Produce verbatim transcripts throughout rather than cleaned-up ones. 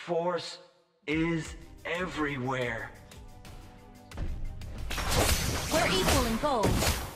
Force is everywhere. We're equal in gold.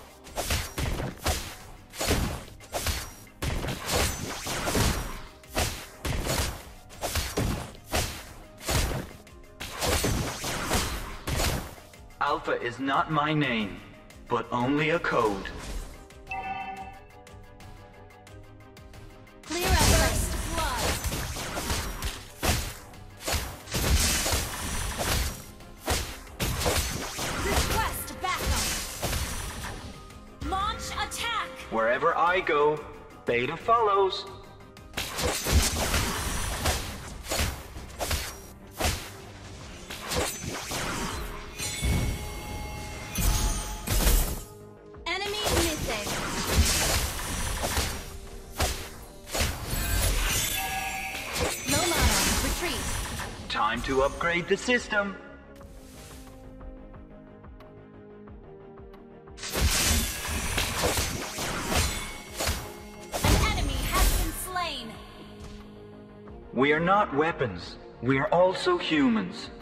Alpha is not my name, but only a code. Clear out first blood. Request backup. Launch attack. Wherever I go, Beta follows. Enemy missing. No mana. Retreat. Time to upgrade the system. An enemy has been slain. We are not weapons. We are also humans.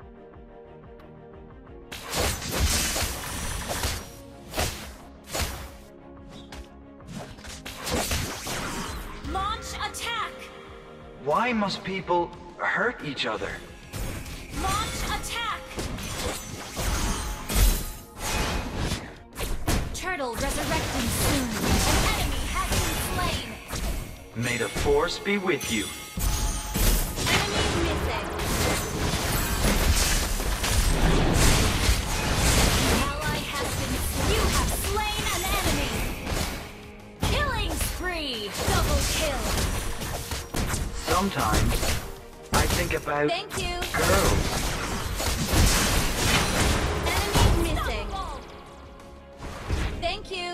Launch attack. Why must people hurt each other? Launch attack. Turtle resurrecting soon. An enemy has been slain. May the Force be with you. Enemy missing. Ally has been. You have slain an enemy. Killing spree. Double kill. Sometimes I think about Thank you. girls. Enemy missing. Thank you.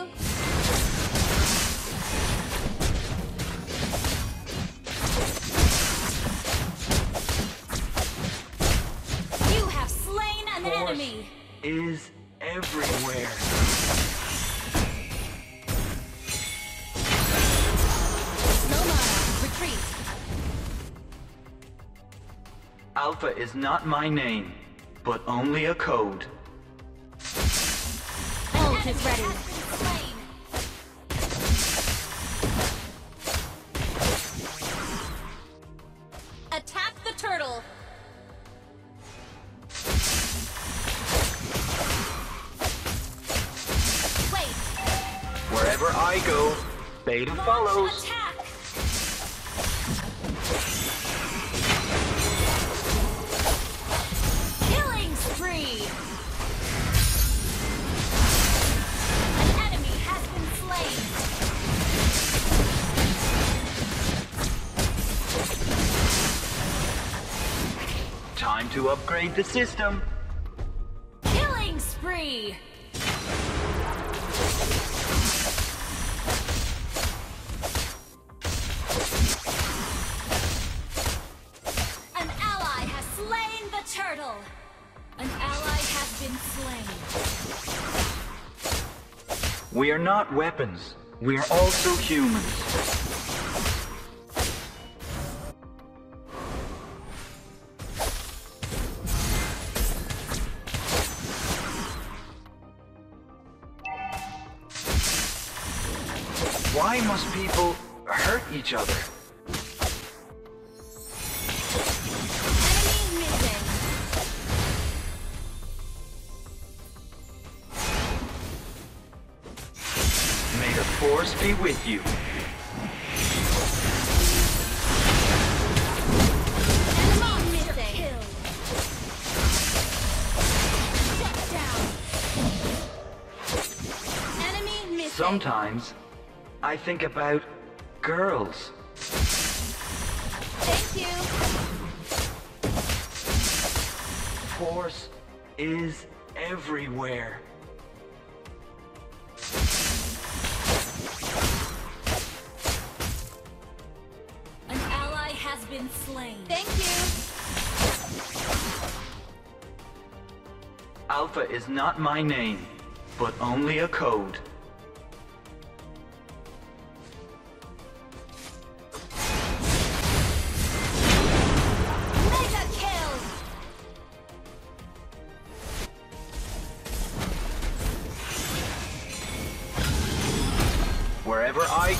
You have slain an Force enemy. is everywhere. No mana. Retreat. Alpha is not my name, but only a code. Ult is ready. Attack the turtle. Wait. Wherever I go, Beta follows. Launch attack. Killing spree. An enemy has been slain. Time to upgrade the system. Killing spree. An ally has slain the turtle. An ally has been slain. We are not weapons. We are also humans. Why must people hurt each other? Enemy missing. May the Force be with you. Enemy missing. Kill. Shut down. Enemy missing. Sometimes I think about girls. Thank you. Force is everywhere. An ally has been slain. Thank you. Alpha is not my name, but only a code.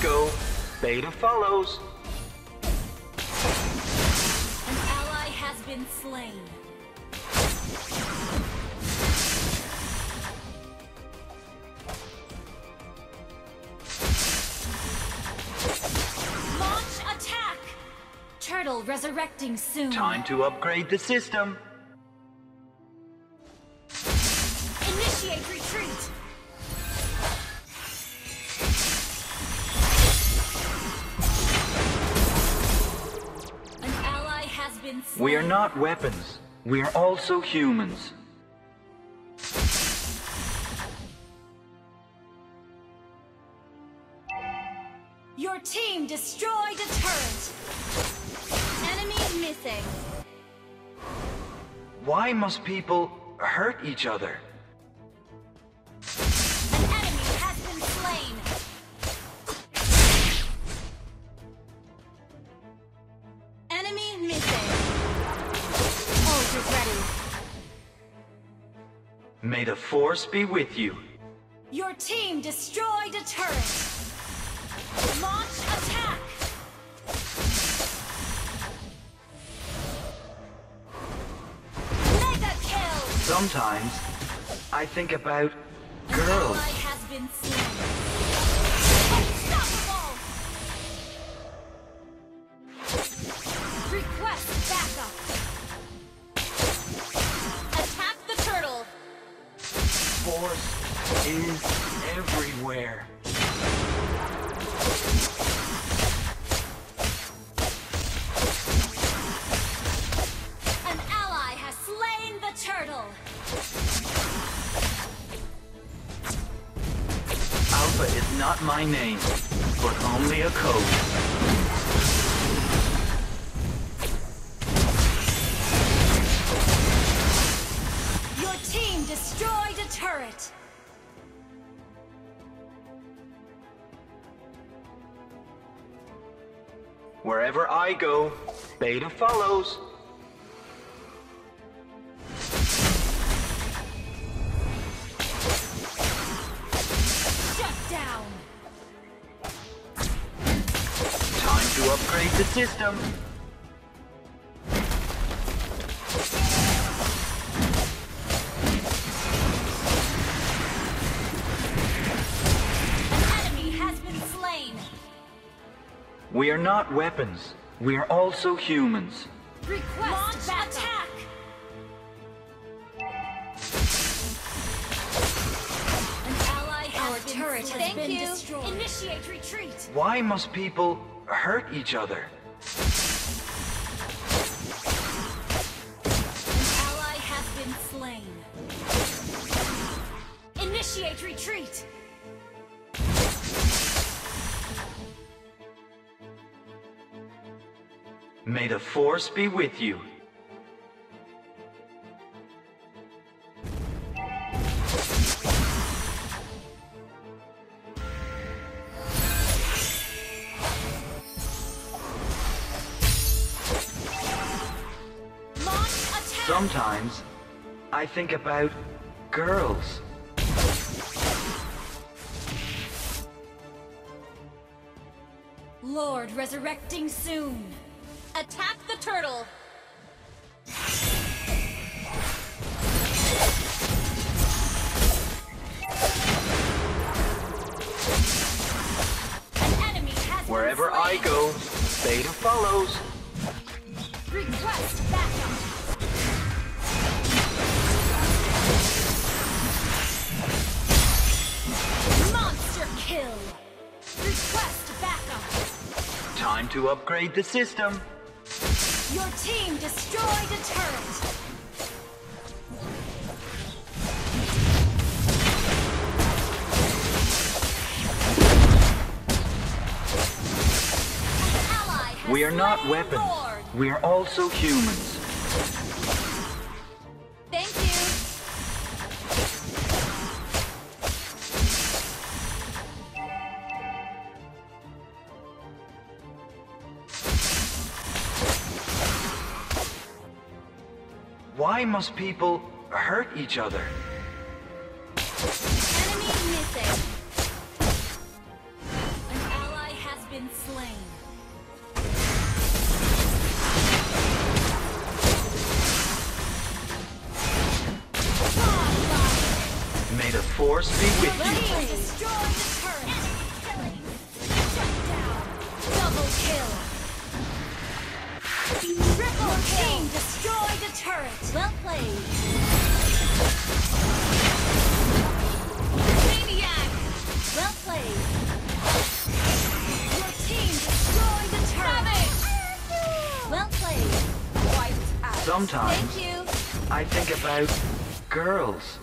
go, Beta follows. An ally has been slain. Launch attack! Turtle resurrecting soon. Time to upgrade the system. Initiate retreat! An ally has been slain. We are not weapons. We are also humans. Your team destroyed a turret. Enemy missing. Why must people hurt each other? An enemy has been slain. Enemy missing. Ult is ready. May the Force be with you. Your team destroyed a turret. Launch attack. Mega kill. Sometimes I think about An girls. ally has been slain. Unstoppable. Request backup. Attack the turtle. Force is everywhere. An ally has slain the turtle. Alpha is not my name, but only a code. Your team destroyed a turret. Wherever I go, Beta follows. Shut down. Time to upgrade the system. An enemy has been slain. We are not weapons. We are also humans. Request Launch attack. An ally has Our been turret slain. has Thank been you. destroyed. Initiate retreat. Why must people hurt each other? An ally has been slain. Initiate retreat. May the Force be with you. Launch attack. Sometimes I think about girls. Lord resurrecting soon. Attack the turtle. An enemy has Wherever been I slain. go, Beta follows. Request backup. Monster kill. Request backup. Time to upgrade the system. Your team destroyed a turret. An ally has We are not slain weapons. Lord. We are also humans. Thank you. Why must people hurt each other? Enemy missing. An ally been slain. May the force be with Well you. played. Destroy the turret. Killing. Shut down. Double kill. Triple kill. Team destroy the turret. Well played. Maniac. Well played. Your team destroy the turret. Well played. Wiped out. Sometimes Thank you. I think about girls.